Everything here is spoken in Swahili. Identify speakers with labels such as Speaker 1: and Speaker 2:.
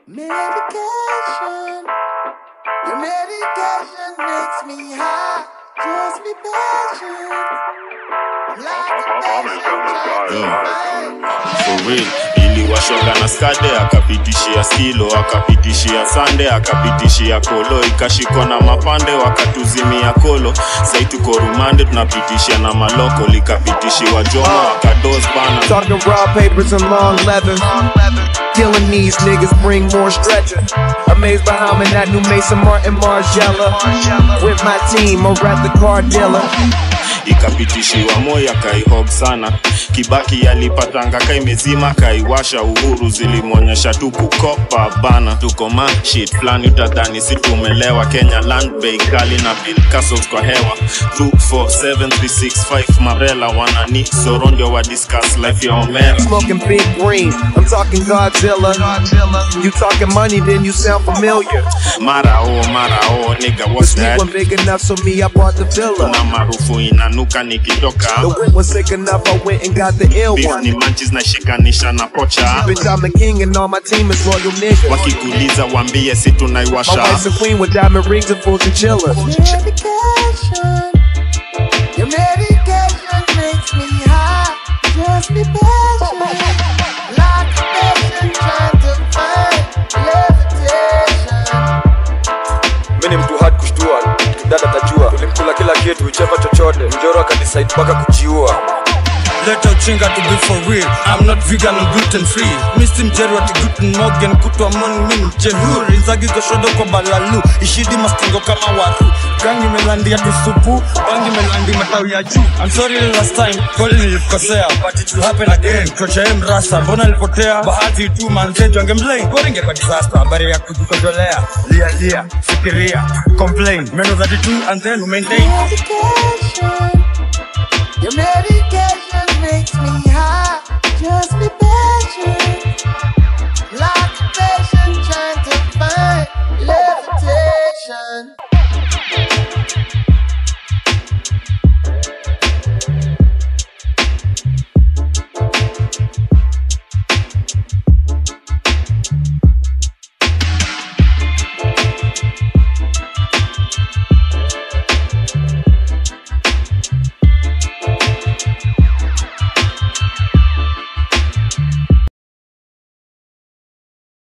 Speaker 1: Medication. Your medication makes me high. Just be patient.
Speaker 2: For real, iliwashoga na skade, akapitishia skilo, akapitishia sande, akapitishia kolo, ikashikwa na mapande, wakatuzimia kolo. Sai tuko rumande, tunapitishia na maloko, likapitishiwa jomo, wakadoz bana.
Speaker 3: Talking raw papers and long leather. Killing these niggas bring more stretcher. Amazed by how many that new Mason Martin Margiela. With my team over at the car dealer.
Speaker 2: Ikapitishiwa moya kaihog sana. Kibaki yalipatanga kaimezima kaiwasha. Uhuru zilimonyesha tu kukopa bana. Tuko ma shit flani utadhani si tumelewa. Kenya land bay kali na bill castles kwa hewa. 247-365 Marella wanani soronjo wa discuss life ya Omera.
Speaker 3: Smoking big green, I'm talking Godzilla. You talking money then you sound familiar.
Speaker 2: Marao nigga what's that?
Speaker 3: One big enough so me I bought the villa.
Speaker 2: Tuna marufu inanuka nikitoka.
Speaker 3: The whip was sick enough I went and got the ill one.
Speaker 2: Ni manchis na shikanisha na pocha.
Speaker 3: Bitch I'm the king and all my team is loyal niggas.
Speaker 2: Wakikuliza wambie si tunaiwasha.
Speaker 3: My wife's a queen with diamond rings and full chinchillas.
Speaker 1: Medication. Your medication makes me high. Just be patient. Like a patient trying to find levitation.
Speaker 4: Mimi mtu hard kushtua, dada tajua. Tulimkula kila kitu, ucheva chochote. Mjoro akadecide mpaka kujiua.
Speaker 5: Let our chinga to be for real. I'm not vegan, I'm gluten free. Mr. Mjero ati gluten morgan kutwa moni mimi mjehuri. Nzagi goshodo kwa balalu, ishidi mastingo kama waru. Gangi melandi ya tusupu, bangi melandi matawi ya juu. I'm sorry last time, kweli nilikosea, but it will happen again. Kocha mrasa, mbona nilipotea? Bahati tu manzejo angemblame. Koringe kwa disaster, habari ya kujikojolea. Lia, fikiria, complain. Meno za ditu and then we maintain.
Speaker 1: Medication. Your medication makes me